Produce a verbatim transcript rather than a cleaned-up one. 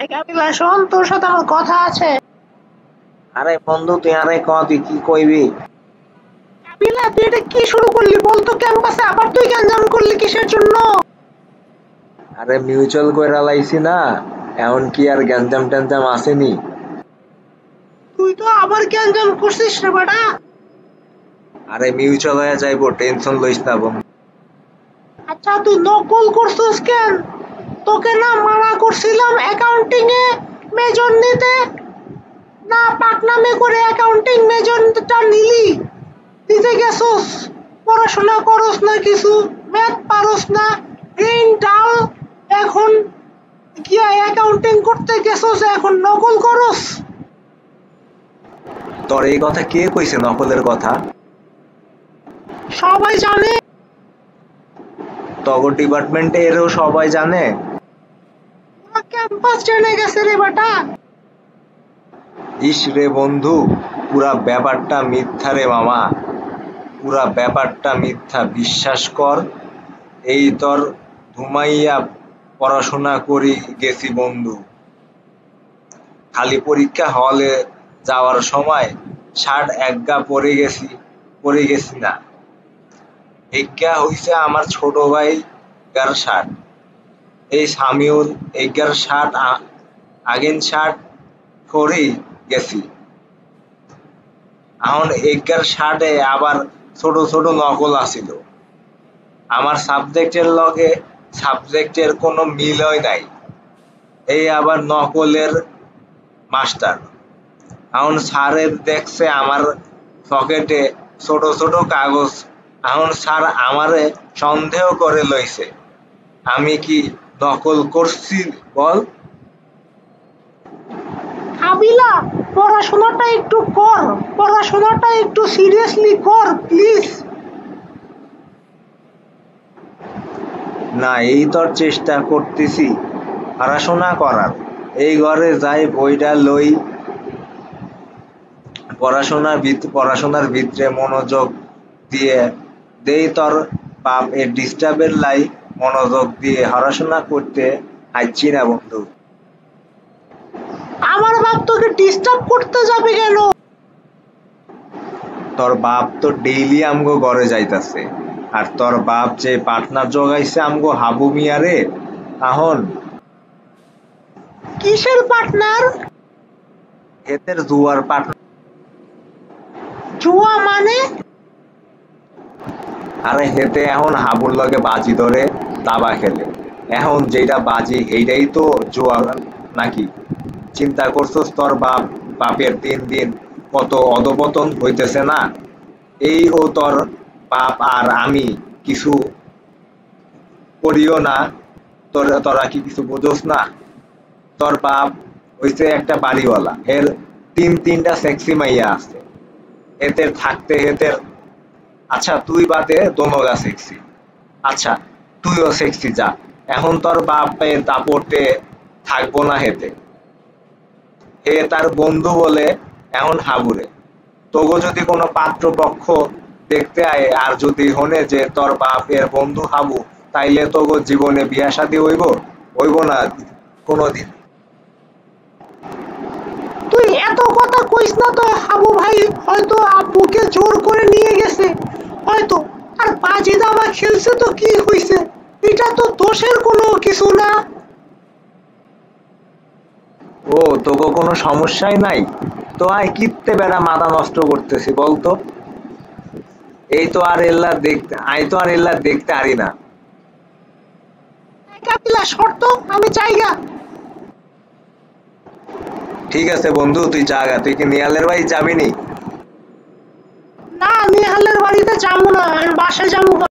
এই কাবিলা শোন, তোর সাথে আমার কথা আছে। আরে বন্ধু তুই আরে ক তুই কি কইবি? কাবিলা, তুই এটা কি শুরু করলি বলতো? ক্যাম্পাসে আবার তুই গ্যাঞ্জাম করলি কিসের জন্য? আরে মিউচুয়াল কইরা লাইছি না, এখন কি আর গ্যাঞ্জাম ট্যাঞ্জাম আসেনি? তুই তো আবার গ্যাঞ্জাম করছিস রে বেটা। আরে মিউচুয়াল হয়ে যাইবো, টেনশন লইস না বন্ধু। আচ্ছা, তুই নকল করছিস কেন? তোকে না মানা করছিলাম অ্যাকাউন্টিং এ মেজর নিতে, না পাকনামে করে অ্যাকাউন্টিং মেজরটা নিলি? দিতে গেছস, পড়াশোনা করস না, কিছু ম্যাথ পারস না, ব্রেন ডাল। এখন গিয়া অ্যাকাউন্টিং করতে গেছস, এখন নকল করস। তোর এই কথা কে কইছে নকলের কথা? সবাই জানে। তগর ডিপার্টমেন্টে এরও সবাই জানে? ক্যাম্পাস জেনে গেছে রে বেটা। ইস রে বন্ধু, পুরা ব্যাপারটা মিথ্যা রে মামা, পুরা ব্যাপারটা মিথ্যা, বিশ্বাস কর। এই তোর ঘুমাইয়া পড়াশোনা করি গেছি বন্ধু, খালি পরীক্ষা হলে যাওয়ার সময় শার্ট একগা পরে গেছি, পরে গেছি না। এজ্ঞা হইছে আমার ছোট ভাই গার শার্ট, এই সামিউল এজ্ঞার শার্ট, আগেন শার্ট পরেই গেছি। এখন এজ্ঞার শার্টে আবার ছোট ছোট নকল আছিল। আমার সাবজেক্টের লগে সাবজেক্টের কোনো মিলই নাই, এই আবার নকলের মাস্টার। এখন স্যারের দেখছে আমার পকেটে ছোট ছোট কাগজ, এখন স্যার আমারে সন্দেহ করে লইছে আমি কি নকল করছি বল। কাবিলা, পড়াশোনাটা একটু কর, পড়াশোনাটা একটু সিরিয়াসলি কর প্লিজ। না এই তোর চেষ্টা করতেছি পড়াশোনা করার, এই ঘরে যাই বইটা লই, পড়াশোনার পড়াশোনার ভিতরে মনোযোগ দিয়ে দেই। তোর বাপ এর ডিস্টার্বের লাই মনোযোগ দিয়ে পড়াশোনা করতে হাইছি না বন্ধু। আমার বাপ তোকে ডিস্টার্ব করতে যাবে কেন? তোর বাপ তো ডেইলি আমগো ঘরে যাইতাছে, আর তোর বাপ যে পার্টনার জোগাইছে আমগো হাবু মিয়ারে, এখন কিসের পার্টনার? হেতের জুয়ার পার্টনার। জুয়া মানে? আরে হেতে এখন হাবুর লগে বাজি ধরে দাবা খেলে, এখন যেটা বাজি এইটাই তো জুয়া নাকি? চিন্তা করছস তোর বাপ বাপের দিন দিন কত অধপতন হইতেছে না? এই ও তোর বাপ আর আমি কিছু করিও না, তোর তোরা কি কিছু বোঝোস না? তোর বাপ হইছে একটা বাড়িওয়ালা, এর তিন তিনটা সেক্সি মাইয়া আছে, এতে থাকতে হেতের। আচ্ছা তুই বাদে দোনোগা সেক্সি, আচ্ছা তুইও সেক্সি যা, এখন তোর বাপের দাপটে থাকবো না হেতে, হে তার বন্ধু বলে এখন হাবুরে। তোগো যদি কোনো পাত্র পক্ষ দেখতে আয় আর যদি হনে যে তোর বাপের বন্ধু হাবু, তাইলে তোগো জীবনে বিয়া শাদী হইব? হইব না কোনোদিন। তুই এত কথা কইস না তো। হাবু ভাই হয়তো আব্বুকে জোর করে নিয়ে গেছে হয়তো, আর বাজি দাবা খেলছে তো কি হইছে, এটা তো দোষের কোনো কিছু না। ও তোগো কোনো সমস্যাই নাই তো, আয় কিত্তে বেড়া মাথা নষ্ট করতেছি বলতো? এই তো আর এল্লা দেখতে আই তো আর এল্লা দেখতে আরি না। কাপিলা শর্ত, আমি চাইগা। ঠিক আছে বন্ধু তুই জাগা, তুই কি নিয়ালের বাড়ি যাবি নি? না, নিহালের বাড়িতে যাবো না, আমি বাসায় যাবো।